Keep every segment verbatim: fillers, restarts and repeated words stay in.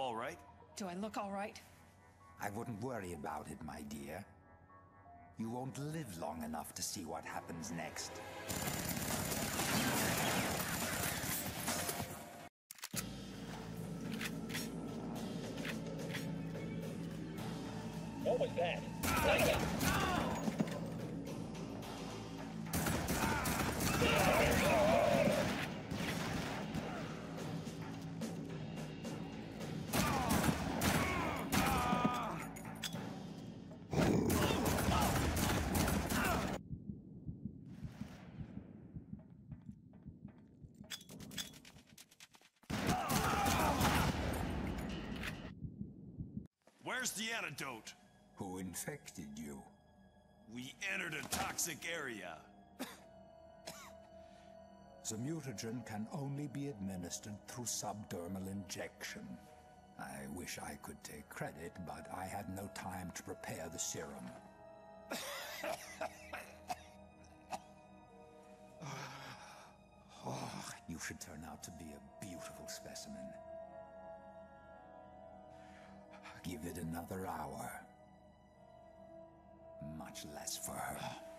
all right? Do I look all right? I wouldn't worry about it, my dear. You won't live long enough to see what happens next. What was that? Like it. Where's the antidote? Who infected you? We entered a toxic area. The mutagen can only be administered through subdermal injection. I wish I could take credit, but I had no time to prepare the serum. Oh, you should turn out to be a beautiful specimen. Give it another hour. Much less for her.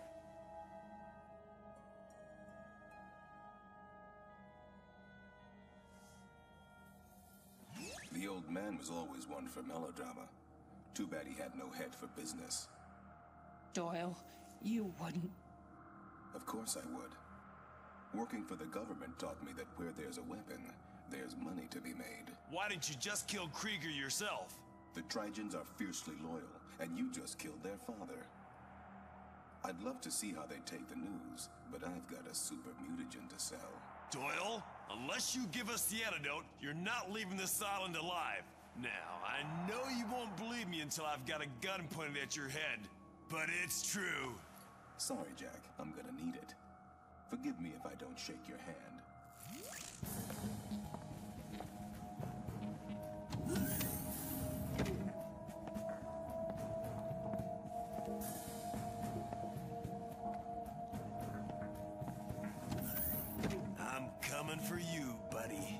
The old man was always one for melodrama. Too bad he had no head for business. Doyle, you wouldn't. Of course I would. Working for the government taught me that where there's a weapon, there's money to be made. Why didn't you just kill Krieger yourself? The Trigens are fiercely loyal, and you just killed their father. I'd love to see how they take the news, but I've got a super mutagen to sell. Doyle, unless you give us the antidote, you're not leaving this island alive. Now, I know you won't believe me until I've got a gun pointed at your head, but it's true. Sorry, Jack, I'm gonna need it. Forgive me if I don't shake your hand. I'm coming for you, buddy.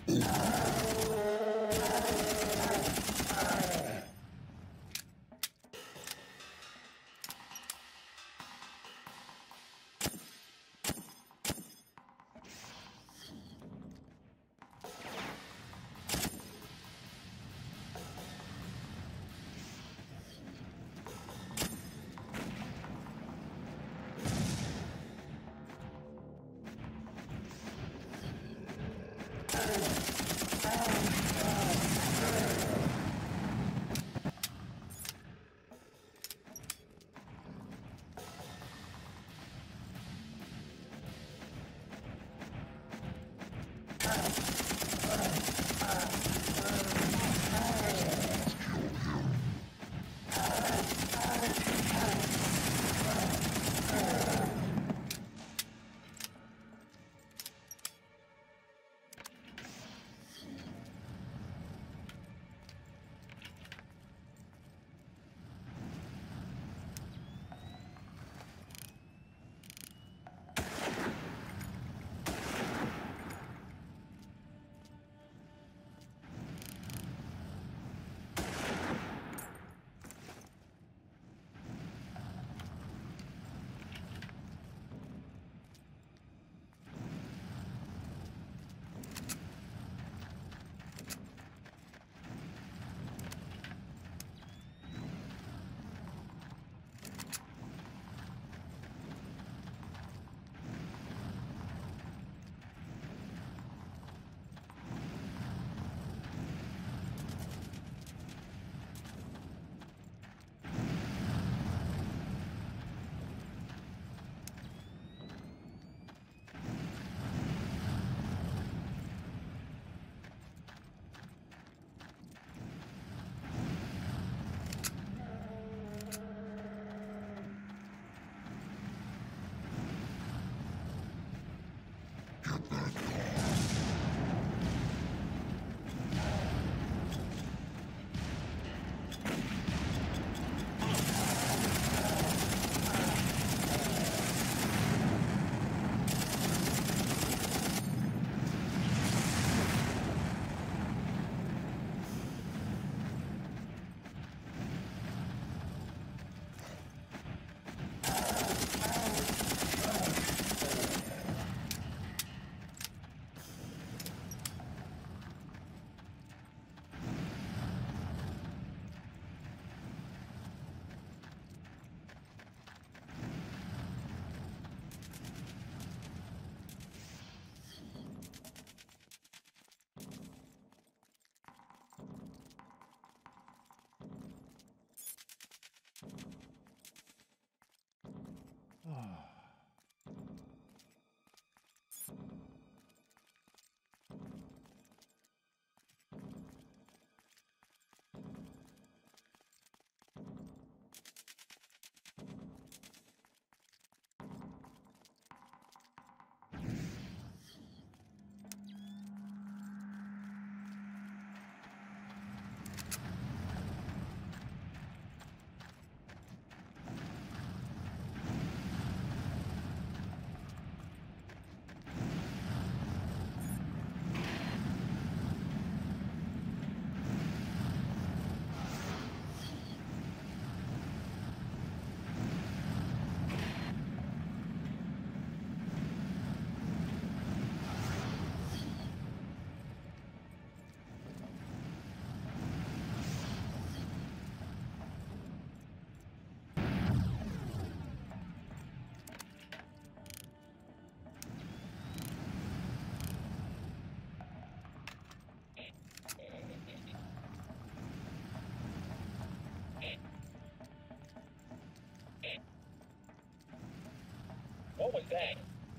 What was that?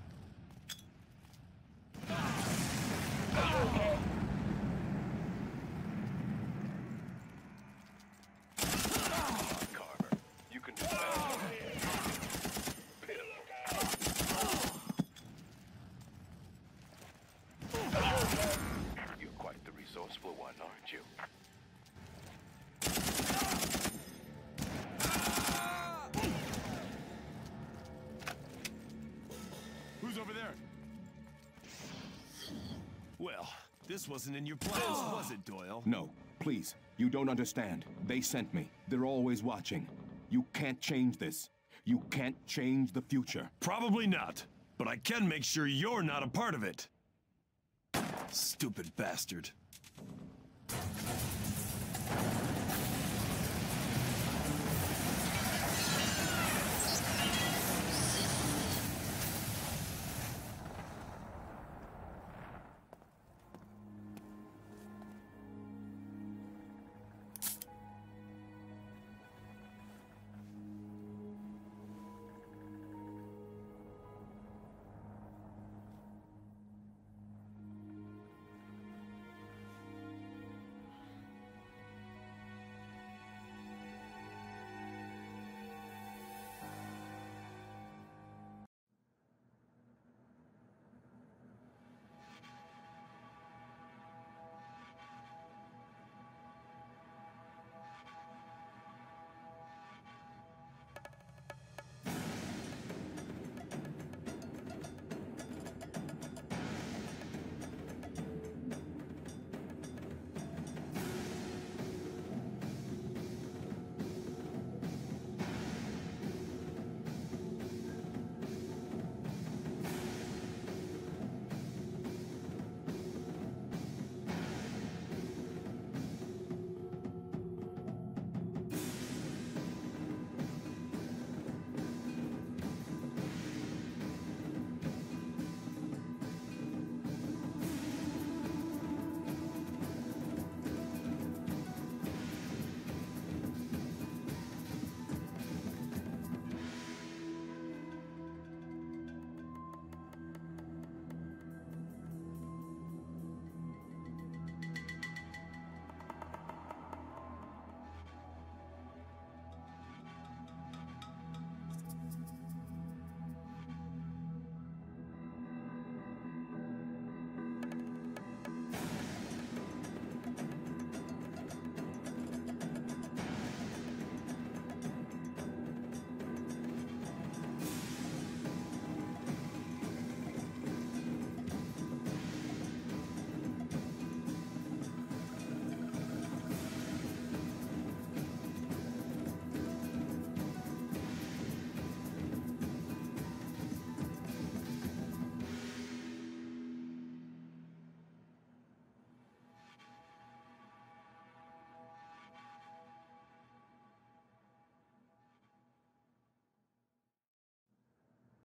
Carver, you can do that. You're quite the resourceful one, aren't you? Who's over there? Well, This wasn't in your plans, was it, Doyle? No, please. You don't understand. They sent me. They're always watching. You can't change this. You can't change the future. Probably not, but I can make sure you're not a part of it. Stupid bastard.